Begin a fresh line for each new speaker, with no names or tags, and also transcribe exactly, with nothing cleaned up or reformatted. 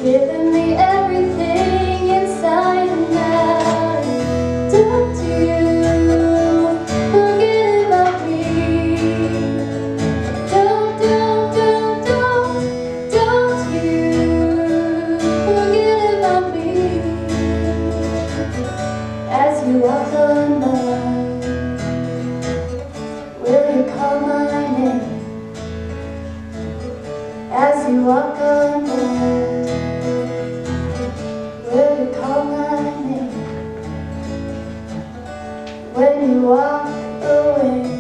given me everything inside and out. Don't you forget about me. Don't, don't, don't, don't, don't you forget about me. As you walk on by, will you call my name? As you walk on by, will you call my name? When you walk away,